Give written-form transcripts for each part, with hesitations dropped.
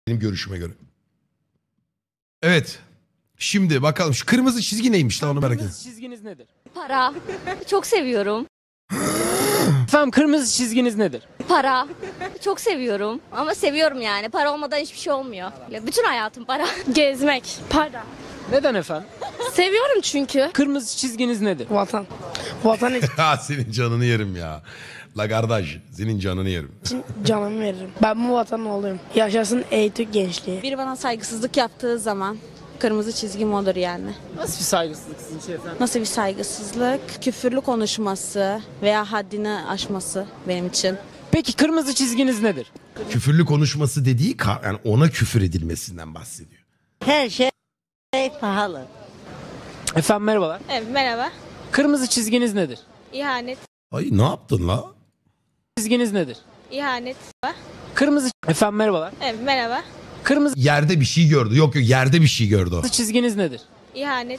Benim görüşüme göre. Evet. Şimdi bakalım şu kırmızı çizgi neymiş lan onu merak ediyorum. Kırmızı çizginiz nedir? Para. Çok seviyorum. Efendim kırmızı çizginiz nedir? Para. Çok seviyorum. Ama seviyorum yani. Para olmadan hiçbir şey olmuyor. Bütün hayatım para. Gezmek, para. Neden efendim? Seviyorum çünkü. Kırmızı çizginiz nedir? Vatan. Vatan Ha senin canını yerim ya. La kardeş senin canını yerim. için canımı veririm. Ben bu vatanın oğluyum. Yaşasın Eğitim gençliği. Biri bana saygısızlık yaptığı zaman kırmızı çizgim odur yani. Nasıl bir saygısızlık sizin için efendim? Nasıl bir saygısızlık? Küfürlü konuşması veya haddini aşması benim için. Peki kırmızı çizginiz nedir? Küfürlü konuşması dediği yani ona küfür edilmesinden bahsediyor. Her şey pahalı. Efendim merhabalar. Evet, merhaba. Kırmızı çizginiz nedir? İhanet. Ay ne yaptın la? Çizginiz nedir? İhanet. Kırmızı... Efendim merhabalar. Evet, merhaba. Kırmızı Yerde bir şey gördü. Yok yerde bir şey gördü o. çizginiz nedir? İhanet.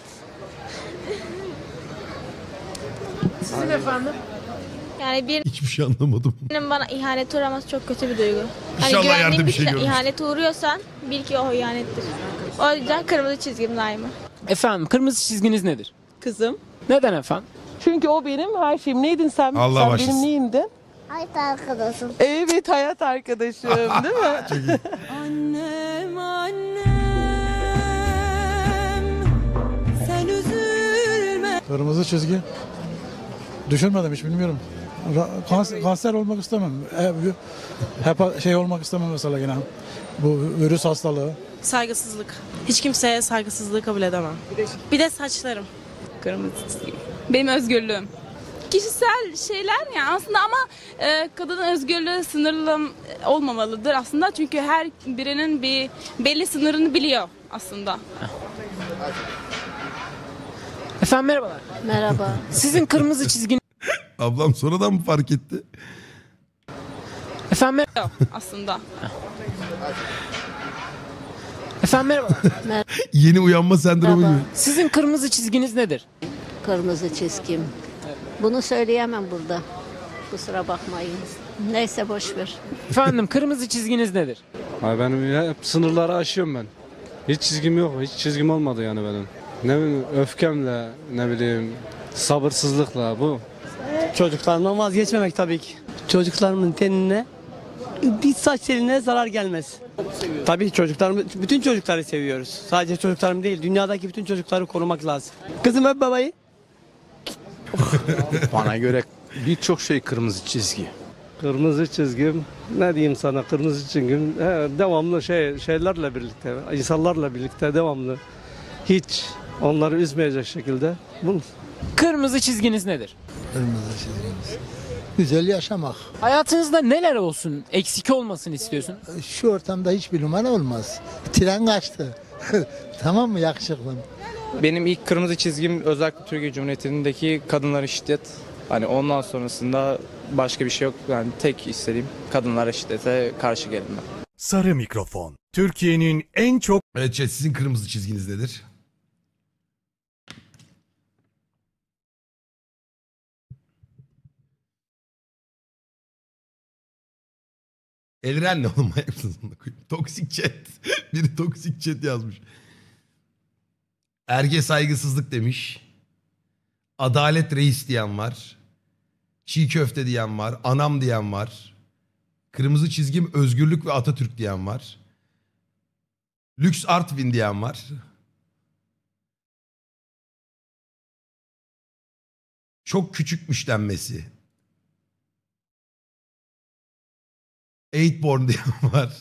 Sizin efendim? Yani birinin Hiçbir şey anlamadım. bana ihanet uğraması çok kötü bir duygu. İnşallah güvendiğin yerde bir bir şey görmüş. İhanete uğruyorsan bil ki o ihanettir. O yüzden kırmızı çizgim daima. Efendim kırmızı çizginiz nedir? Kızım. Neden efendim? Çünkü o benim her şeyim. Neydin sen? Allah sen başlasın. benim neyimdin? Hayat arkadaşım. Evet, hayat arkadaşım değil mi? Annem, annem, sen üzülme. Kırmızı çizgi. Düşünmedim hiç bilmiyorum. Kanser olmak istemem. Hep şey olmak istemem mesela yine. Bu virüs hastalığı. Saygısızlık. Hiç kimseye saygısızlığı kabul edemem. Bir de saçlarım. Kırmızı çizgi. Benim özgürlüğüm. Kişisel şeyler yani aslında ama kadının özgürlüğü sınırlı olmamalıdır aslında. Çünkü her birinin bir belli sınırını biliyor aslında. Efendim merhabalar. Merhaba. Sizin kırmızı çizginiz... Ablam sonradan mı fark etti? Efendim Yok aslında. Efendim merhabalar. Yeni uyanma sendromu Merhaba. gibi. Sizin kırmızı çizginiz nedir? Kırmızı çizgim. Bunu söyleyemem burada. Kusura bakmayın. Neyse boş ver. Efendim kırmızı çizginiz nedir? Abi benim hep sınırları aşıyorum ben. Hiç çizgim yok. Hiç çizgim olmadı yani benim. Ne bileyim öfkemle, ne bileyim sabırsızlıkla bu. Çocuklarımdan vazgeçmemek tabii ki. Çocuklarımın tenine bir saç teline zarar gelmez. Tabii çocuklarımı, bütün çocukları seviyoruz. Sadece çocuklarım değil, dünyadaki bütün çocukları korumak lazım. Kızım öp babayı. Bana göre birçok şey kırmızı çizgi. Kırmızı çizgim, ne diyeyim sana, kırmızı çizgim devamlı şeylerle birlikte, insanlarla birlikte devamlı. Hiç onları üzmeyecek şekilde. Kırmızı çizginiz nedir? Kırmızı çizgimiz. Güzel yaşamak. Hayatınızda neler olsun, eksik olmasını istiyorsun? Şu ortamda hiçbir numara olmaz. Tren kaçtı. Tamam mı yakışıklım? Benim ilk kırmızı çizgim özellikle Türkiye Cumhuriyeti'ndeki kadınlara şiddet. Hani ondan sonrasında başka bir şey yok. Yani tek istediğim kadınlara şiddete karşı gelme. Sarı Mikrofon. Türkiye'nin en çok... Evet chat, sizin kırmızı çizginiz nedir? Elren ne oğlum? Toksik chat. Biri toksik chat yazmış. Erge saygısızlık demiş. Adalet reis diyen var. Çiğ köfte diyen var. Anam diyen var. Kırmızı çizgim özgürlük ve Atatürk diyen var. Lüks Artvin diyen var. Çok küçükmüş denmesi. Eightborn diyen var.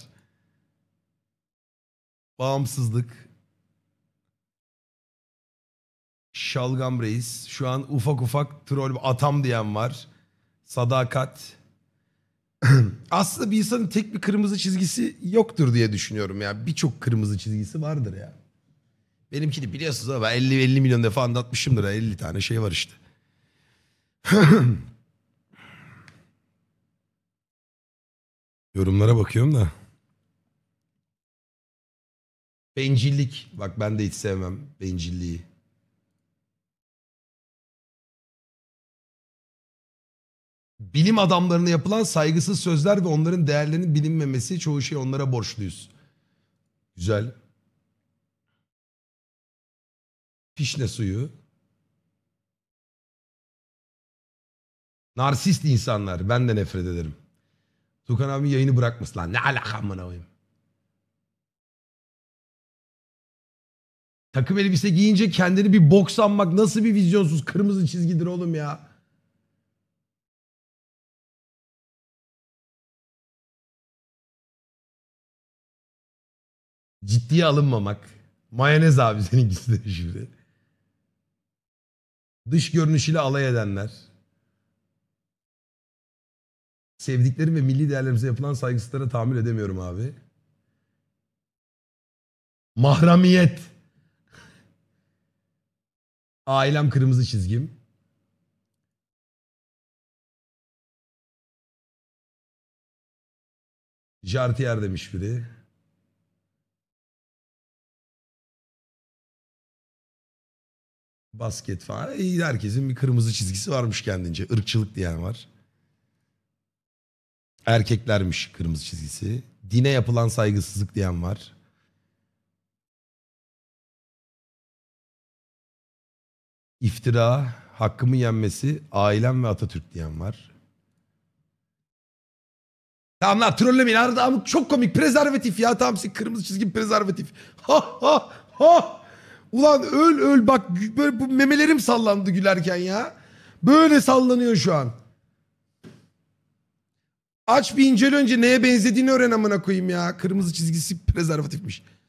Bağımsızlık. Şalgam reis. Şu an ufak ufak troll atam diyen var. Sadakat. Aslında bir insanın tek bir kırmızı çizgisi yoktur diye düşünüyorum ya. Birçok kırmızı çizgisi vardır ya. Benimkini biliyorsunuz ama ben 50 milyon defa anlatmışımdır. 50 tane şey var işte. Yorumlara bakıyorum da. Bencillik. Bak ben de hiç sevmem bencilliği. Bilim adamlarına yapılan saygısız sözler ve onların değerlerinin bilinmemesi, çoğu şey onlara borçluyuz. Güzel. Fişne suyu. Narsist insanlar. Ben de nefret ederim. Tukan abi yayını bırakmasın lan. Ne alaka amına koyayım. Takım elbise giyince kendini bir bok sanmak nasıl bir vizyonsuz kırmızı çizgidir oğlum ya. Ciddiye alınmamak. Mayonez abi seninkisi de şimdi. Dış görünüşüyle alay edenler. Sevdiklerim ve milli değerlerimize yapılan saygısızlara tahammül edemiyorum abi. Mahremiyet. Ailem kırmızı çizgim. Jartiyer demiş biri. Basket falan. Herkesin bir kırmızı çizgisi varmış kendince. Irkçılık diyen var. Erkeklermiş kırmızı çizgisi. Dine yapılan saygısızlık diyen var. İftira, hakkımın yenmesi, ailem ve Atatürk diyen var. Tamam lan trollemeyin. Arada çok komik. Prezervatif ya. Tamam kırmızı çizgi prezervatif. Ha ha ha. Ulan öl bak böyle bu memelerim sallandı gülerken ya. Böyle sallanıyor şu an. Aç bir incele önce neye benzediğini öğren amına koyayım ya. Kırmızı çizgisi prezervatifmiş.